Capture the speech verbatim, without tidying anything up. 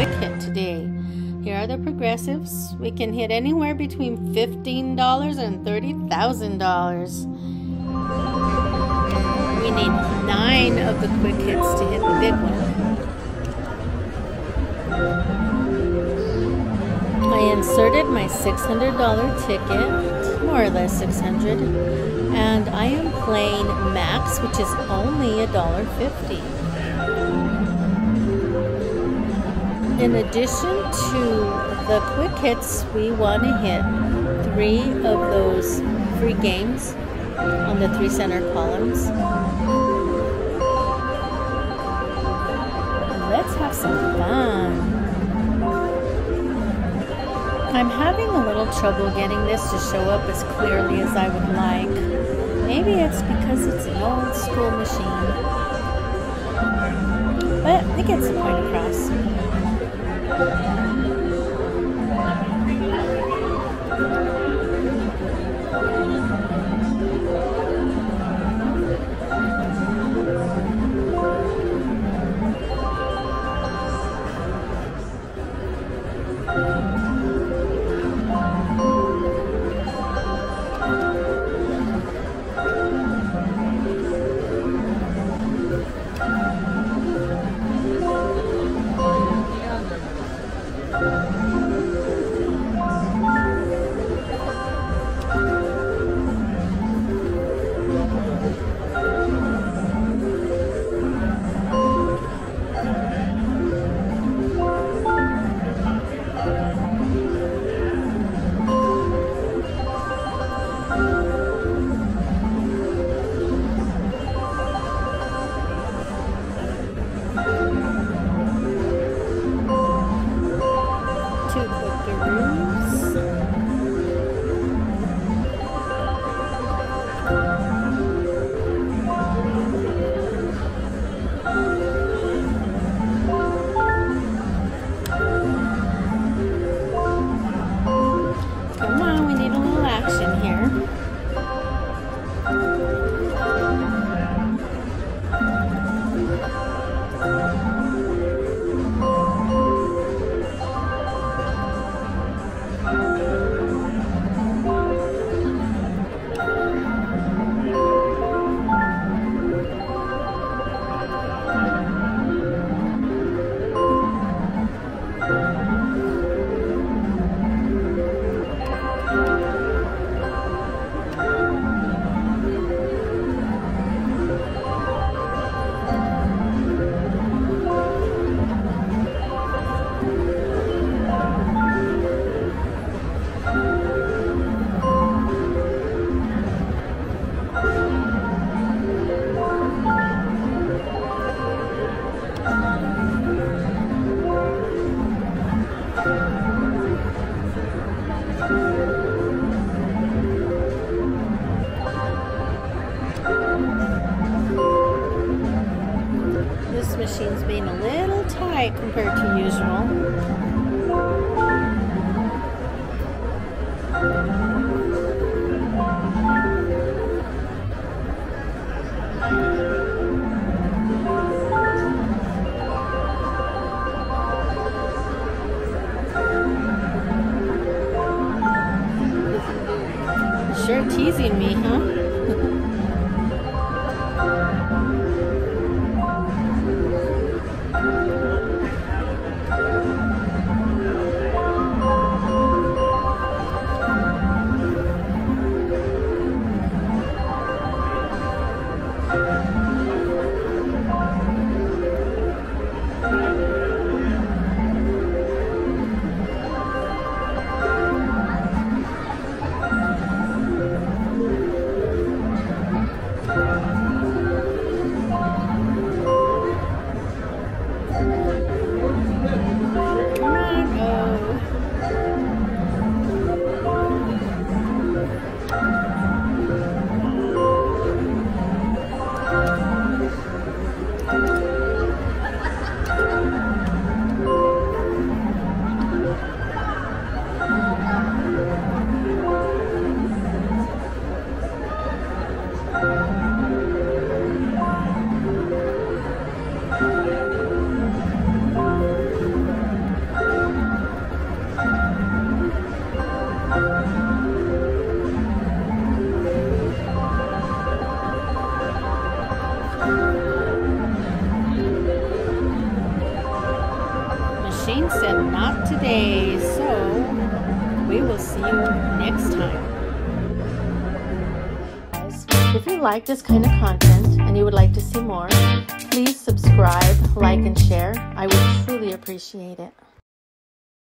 quick hit today. Here are the progressives. We can hit anywhere between fifteen dollars and thirty thousand dollars. We need nine of the quick hits to hit the big one. I inserted my six hundred dollar ticket, more or less six hundred dollars, and I am playing max, which is only a dollar fifty. In addition to the quick hits, we want to hit three of those free games on the three center columns. Let's have some fun. I'm having a little trouble getting this to show up as clearly as I would like. Maybe it's because it's an old school machine, but it gets the point across. Machine's being a little tight compared to usual. Sure teasing me, huh? Shane said not today, so we will see you next time. If you like this kind of content and you would like to see more, please subscribe, like, and share. I would truly appreciate it.